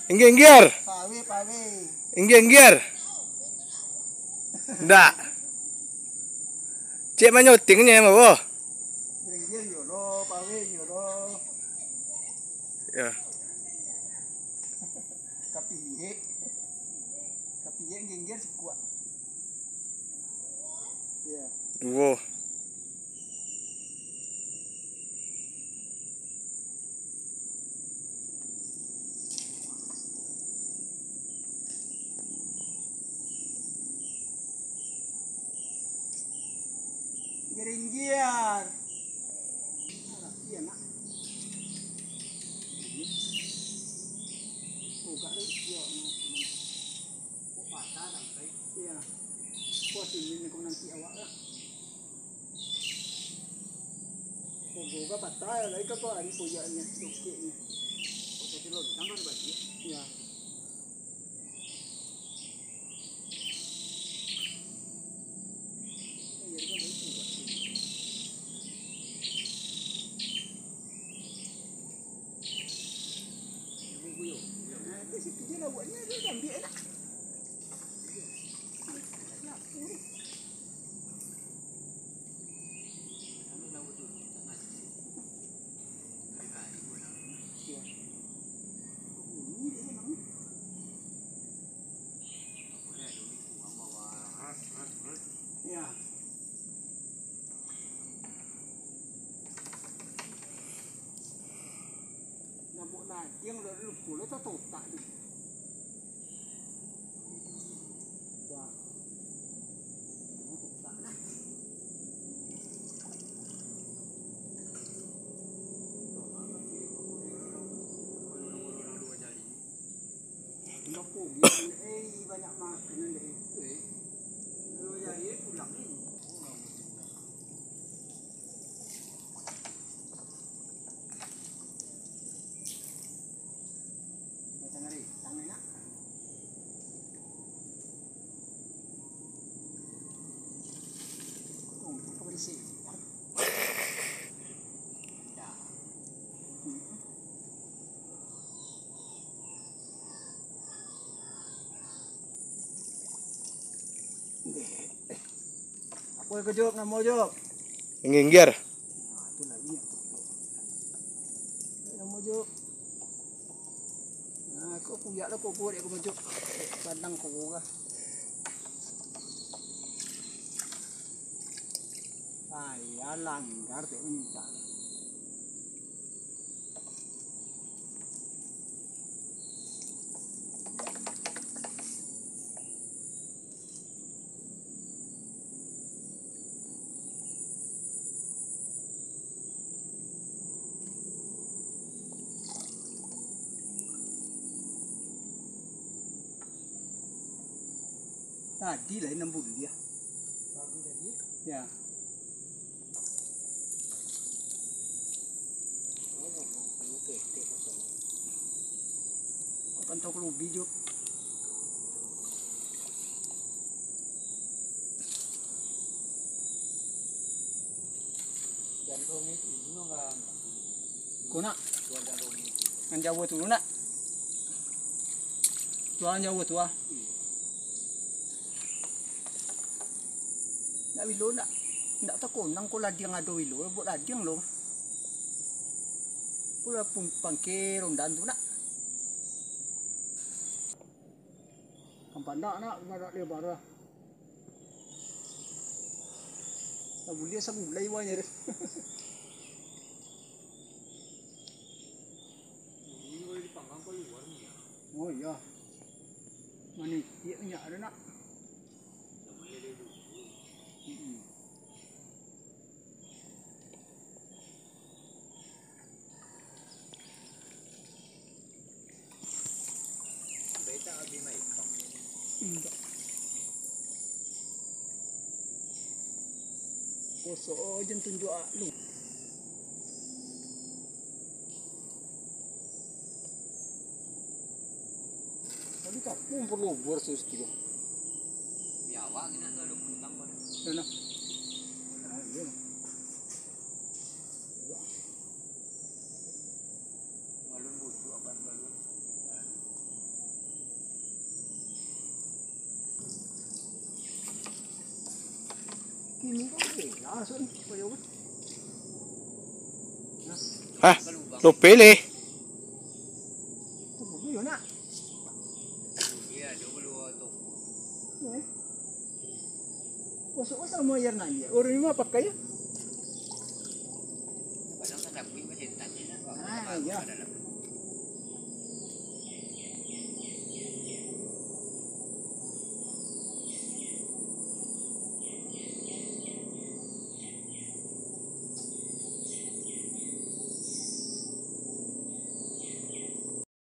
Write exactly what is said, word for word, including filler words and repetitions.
Inggir, inggir. Pawe, pawe. Inggir, inggir. Ndak. Cik mana nyotingnya mau? Inggir yoro, pawe yoro. Ya. Kapiye. Kapiye inggir sekuat. Ya. Dua. Inggir. Iya nak. Oh kali ya nak. Oh patah sampai. Iya. Kuat ini kau nanti awak lah. Oh boga patah lagi kau hari puyaknya, sukenya. Oh jadi lo tambah bagi. Iya. Dia lah buatnya dia ambil nak. Ya. Nampak lah, yang dah lupa lah tak tahu tak ni. Nampak dia eh banyak makanan dia. Eh. Kalau jadi pulang ni. Macam ni, tangan nak. Oh, kau bersih. Apa yang kau jawab nak mau jawab? Inggir. Nah, tu lagi yang tu. Nak mau jawab. Nah, kau puyak lah kau buat aku mau jawab. Padang kau kah? Saya langgar tak minta. Tadi lah nembul dia. Tadi tadi? Ya. Kapan tahu kalau biju? Dan rumit ini nggak. Kuna. Tuan dan rumit. Kan Jawa tu nak. Tuan Jawa tu ah. Nak wilo nak. Nak tak konang ko ladiang ada wilo, buat ladiang lo. Pula pun pangkir rondan tu nak. Kampandak nak, nak lebar lah. Tak boleh sabulai wanya deh. Ini boleh dipanggang kau luar ni ya. Oh iya. Mana dia punya ada nak. Boleh dia dulu. Hmm. Beta abi mai. Enggak. Kosong je tunjuk lu. Tadi kapung perlu versus tu. Ya awak kena tu ada puntang pada. Mana? Ah, ya. Balun busu apa balun. Kini kau eh, langsung ni, payah apa? Hah? Ke lubang. Lu pilih. Tu boleh nak? Iya, dia perlu tu. Eh. Masuk pasal mau air nanya. Orang ni mah pakai ya? Kadang kan dah bui macam tadi nak. Ah, ya. Ada lah.